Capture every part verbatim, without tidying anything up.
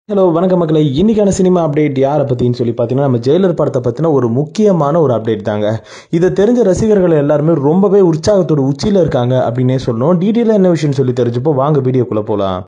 Hello வணக்கம் மக்களே. இன்னைக்கான சினிமா அப்டேட் யாரை பற்றின்னு சொல்லி பார்த்தீங்கன்னா நம்ம ஜெயிலர் படத்தை பற்றின ஒரு முக்கியமான ஒரு அப்டேட் தாங்க. இதை தெரிஞ்ச ரசிகர்கள் எல்லாருமே ரொம்பவே உற்சாகத்தோட உச்சியில் இருக்காங்க அப்படின்னே சொல்லணும். டீட்டெயிலாக என்ன விஷயம்னு சொல்லி தெரிஞ்சப்போ வாங்க வீடியோக்குள்ளே போகலாம்.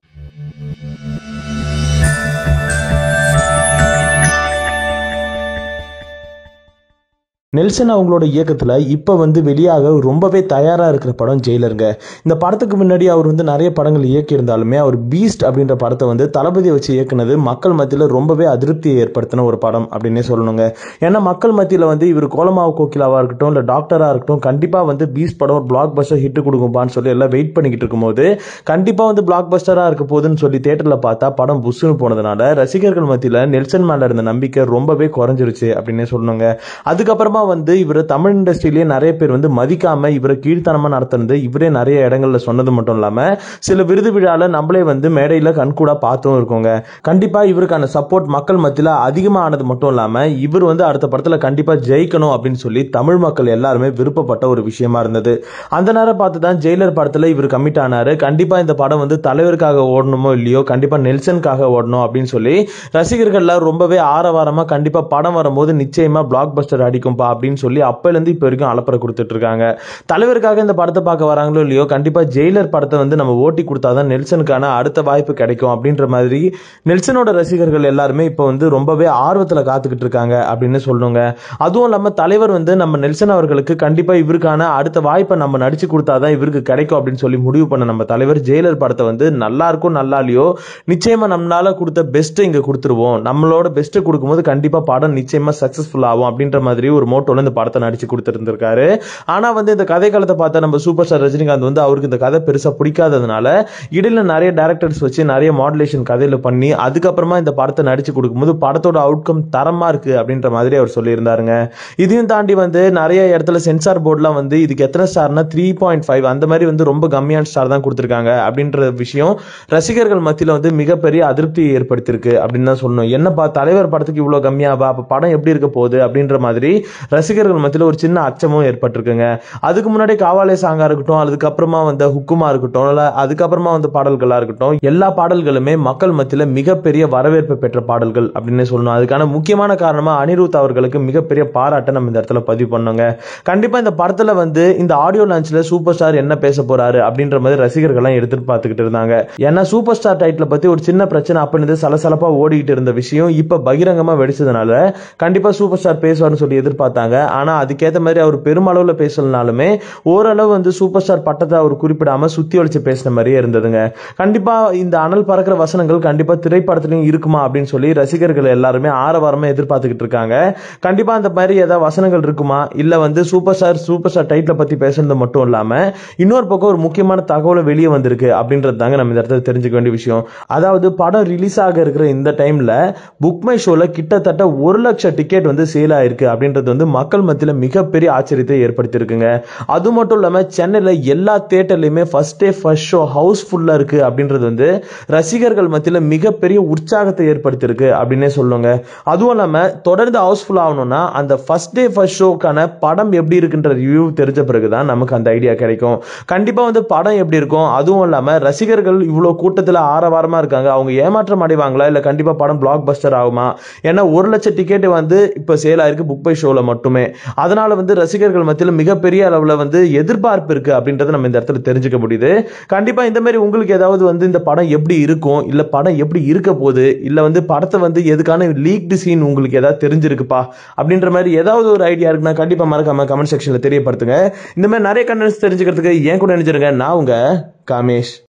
நெல்சன் அவங்களோட இயக்கத்தில் இப்போ வந்து வெளியாக ரொம்பவே தயாராக இருக்கிற படம் ஜெயிலருங்க. இந்த படத்துக்கு முன்னாடி அவர் வந்து நிறைய படங்கள் இயக்கியிருந்தாலுமே அவர் பீஸ்ட் அப்படின்ற படத்தை வந்து தளபதியை வச்சு இயக்குனது மக்கள் மத்தியில் ரொம்பவே அதிருப்தியை ஏற்படுத்தின ஒரு படம் அப்படின்னே சொல்லணுங்க. ஏன்னா மக்கள் மத்தியில் வந்து இவர் கோலமாவு கோகிலாவாக இருக்கட்டும் இல்லை டாக்டராக இருக்கட்டும் கண்டிப்பாக வந்து பீஸ்ட் படம் ஒரு பிளாக் பஸ்டர் ஹிட் கொடுக்கும்பான்னு சொல்லி எல்லாம் வெயிட் பண்ணிக்கிட்டு இருக்கும்போது கண்டிப்பாக வந்து பிளாக் பஸ்டராக இருக்க போகுதுன்னு சொல்லி தேட்டரில் பார்த்தா படம் புஷ்ஷுன்னு போனதுனால ரசிகர்கள் மத்தியில் நெல்சன் மேலே இருந்த நம்பிக்கை ரொம்பவே குறைஞ்சிருச்சு அப்படின்னே சொல்லணுங்க. அதுக்கப்புறமா வந்து இவரை தமிழ் இண்டஸ்ட்ரியிலேயே நிறைய பேர் வந்து மதிக்காம இவரை கீழ்த்தனமா நடத்துனது இவரே நிறைய இடங்கள்ல சொன்னது மட்டும் இல்லாம சில விருது விழால நம்மளே வந்து மேடையில கண்கூடா பார்த்தும் இருக்கோங்க. கண்டிப்பா இவருக்கான சப்போர்ட் மக்கள் மத்தியில அதிகமா ஆனது மட்டும் இல்லாம இவர் வந்து அடுத்த படத்துல கண்டிப்பா ஜெயிக்கணும் அப்படின்னு சொல்லி தமிழ் மக்கள் எல்லாருமே விருப்பப்பட்ட ஒரு விஷயமா இருந்தது. அந்த நேரம் பார்த்து தான் ஜெயிலர் படத்துல இவர் கமிட் ஆனாரு. கண்டிப்பா இந்த படம் வந்து தலைவருக்காக ஓடணுமோ இல்லையோ கண்டிப்பா நெல்சனுக்காக ஓடணும் அப்படின்னு சொல்லி ரசிகர்கள் ரொம்பவே ஆரவாரமா கண்டிப்பா படம் வரும்போது நிச்சயமா பிளாக் பஸ்டர் அடிக்கும்பா அப்படின்னு சொல்லி அப்பையிலிருந்து இப்போ வரைக்கும் அலப்பறை கொடுத்துட்டு இருக்காங்க. தலைவருக்காக இந்த படத்தை பார்க்க வராங்களோ இல்லையோ கண்டிப்பா ஜெயிலர் படத்தை வந்து நம்ம ஓட்டி கொடுத்தாதான் நெல்சனுக்கான அடுத்த வாய்ப்பு கிடைக்கும் அப்படின்ற மாதிரி நெல்சனோட ரசிகர்கள் எல்லாருமே இப்போ வந்து ரொம்பவே ஆர்வத்தில் காத்துக்கிட்டு இருக்காங்க அப்படின்னு சொல்லணுங்க. அதுவும் இல்லாம தலைவர் வந்து நம்ம நெல்சன் அவர்களுக்கு கண்டிப்பா இவருக்கான அடுத்த வாய்ப்பை நம்ம நடிச்சு கொடுத்தாதான் இவருக்கு கிடைக்கும் அப்படின்னு சொல்லி முடிவு பண்ண நம்ம தலைவர் ஜெயிலர் படத்தை வந்து நல்லா இருக்கும் நல்லா இல்லையோ நிச்சயமா நம்மளால கொடுத்த பெஸ்ட் இங்க கொடுத்துருவோம், நம்மளோட பெஸ்ட் கொடுக்கும்போது கண்டிப்பா படம் நிச்சயமா சக்சஸ்ஃபுல் ஆகும் அப்படின்ற மாதிரி ஒரு மோட்டோல இந்த படத்தை நடிச்சு கொடுத்திருந்திருக்காரு. ஆனா வந்து இந்த கதை காலத்தை பார்த்தா நம்ம சூப்பர் ஸ்டார் ரஜினிகாந்த் வந்து அவருக்கு இந்த கதை பெருசா பிடிக்காததுனால இடையில நிறைய டைரக்டர்ஸ் வச்சு நிறைய மாடுலேஷன் கதையில பண்ணி அதுக்கப்புறமா இந்த படத்தை நடிச்சு கொடுக்கும்போது படத்தோட அவுட்கம் தரமா இருக்கு அப்படின்ற மாதிரி அவர் சொல்லியிருந்தாருங்க. இதையும் தாண்டி வந்து நிறைய இடத்துல சென்சார் போர்ட்லாம் வந்து இதுக்கு எத்தனை ஸ்டார்னா த்ரீ பாயிண்ட் ஃபைவ் அந்த மாதிரி வந்து ரொம்ப கம்மியான ஸ்டார் தான் கொடுத்திருக்காங்க அப்படின்ற விஷயம் ரசிகர்கள் மத்தியில் வந்து மிகப்பெரிய அதிருப்தியை ஏற்படுத்தியிருக்கு அப்படின்னு தான் சொல்லணும். என்னப்பா தலைவர் படத்துக்கு இவ்வளவு கம்மியாவா, அப்ப படம் எப்படி இருக்க போகுது அப்படின்ற மாதிரி ரசிகர்கள் மத்தியில் ஒரு சின்ன அச்சமும் ஏற்பட்டிருக்குங்க. அதுக்கு முன்னாடி காவாலே சாங்கா இருக்கட்டும் அதுக்கப்புறமா வந்து ஹுக்குமா இருக்கட்டும் அதுக்கப்புறமா வந்து பாடல்களா இருக்கட்டும் எல்லா பாடல்களுமே மக்கள் மத்தியில் மிகப்பெரிய வரவேற்பு பெற்ற பாடல்கள் அப்படின்னு சொல்லணும். அதுக்கான முக்கியமான காரணமா அனிருத் அவர்களுக்கு மிகப்பெரிய பாராட்டை நம்ம இந்த இடத்துல பதிவு பண்ணுங்க. கண்டிப்பா இந்த படத்துல வந்து இந்த ஆடியோ லான்ச்ல சூப்பர் ஸ்டார் என்ன பேச போறாரு அப்படின்ற மாதிரி ரசிகர்கள் எதிர்பார்த்துக்கிட்டு இருந்தாங்க. ஏன்னா சூப்பர் ஸ்டார் டைட்டில் பத்தி ஒரு சின்ன பிரச்சனை அப்படின்னு சலசலப்பா ஓடிக்கிட்டு இருந்த விஷயம் இப்ப பகிரங்கமா வெடிச்சதுனால கண்டிப்பா சூப்பர் ஸ்டார் பேசுவார்னு சொல்லி எதிர்பார்த்தாங்க. ஆனா அதுக்கேற்ற மாதிரி அவர் பெருமளவுல பேசலனாலுமே ஓரளவு வந்து சூப்பர் ஸ்டார் பட்டத்தை அவர் குறிப்பிடாம சுத்தி வளைச்சு பேசின மாதிரியே இருந்ததுங்க. கண்டிப்பா இந்த அனல் பறக்கிற வசனங்கள் கண்டிப்பா திரைப்படத்திலையும் இருக்குமா அப்படின்னு சொல்லி ரசிகர்கள் எல்லாருமே ஆரவாரமா எதிர்பார்த்துக்கிட்டு இருக்காங்க. கண்டிப்பா அந்த மாதிரி ஏதாவது வசனங்கள் இருக்குமா இல்ல வந்து super star super star title பத்தி பேசுறது மட்டும் இல்லாம இன்னொரு பக்கம் ஒரு முக்கியமான தகவல் வெளியே வந்திருக்கு அப்படின்றது தாங்க நம்ம இந்த இடத்துல தெரிஞ்சுக்க வேண்டிய விஷயம். அதாவது படம் ரிலீஸ் ஆக இருக்கிற இந்த டைம்ல புக் மை ஷோல கிட்டத்தட்ட ஒரு லட்சம் டிக்கெட் வந்து சேல் ஆயிருக்கு அப்படின்றது வந்து மக்கள் மத்தியில் மிகப்பெரிய ஆச்சரியத்தை ஏற்படுத்தி இருக்குங்க. அது மட்டும் இல்லாம சென்னையில எல்லா தியேட்டர்லயுமே first day first show house ஃபுல்லா இருக்கு அப்படின்றது வந்து ரசிகர்கள் மத்தியில் மிகப்பெரிய உற்சாகத்தை ஏற்படுத்தி இருக்கு அப்படின்னே சொல்லுங்க. அதுவும் இல்லாம தொடர்ந்து ஹவுஸ்ஃபுல் ஆகணும்னா அந்த ஃபர்ஸ்ட் டே ஃபர்ஸ்ட் ஷோக்கான படம் எப்படி இருக்குன்ற ரிவ்யூ தெரிஞ்ச பிறகுதான் நமக்கு அந்த ஐடியா கிடைக்கும். கண்டிப்பா வந்து படம் எப்படி இருக்கும் அதுவும் இல்லாம ரசிகர்கள் இவ்வளவு கூட்டத்தில் ஆரவாரமா இருக்காங்க அவங்க ஏமாற்றம் அடைவாங்களா இல்ல கண்டிப்பா படம் பிளாக் பஸ்டர் ஆகுமா? ஏன்னா ஒரு லட்சம் டிக்கெட் வந்து இப்ப சேல் ஆயிருக்கு புக் பை ஷோல மட்டுமே. அதனால வந்து ரசிகர்கள் மத்தியில் மிகப்பெரிய அளவுல வந்து எதிர்பார்ப்பு இருக்கு அப்படின்றத நம்ம இந்த இடத்துல தெரிஞ்சுக்க முடியுது. கண்டிப்பா இந்த மாதிரி உங்களுக்கு ஏதாவது வந்து இந்த படம் எப்படி இருக்கும் இல்ல படம் எப்படி இருக்க போகுது இல்ல வந்து படத்தை வந்து எதுக்கான லீக்டு சீன் உங்களுக்கு ஏதாவது தெரிஞ்சிருக்குப்பா அப்படின்ற மாதிரி ஏதாவது ஒரு ஐடியா இருக்குன்னா கண்டிப்பா மறக்காம கமெண்ட் செக்ஷன்ல தெரியப்படுத்துங்க. இந்த மாதிரி நிறைய கண்டென்ட்ஸ் தெரிஞ்சுக்கிறதுக்கு ஏன் கூட நினைச்சிருங்க. நான் உங்க காமேஷ்.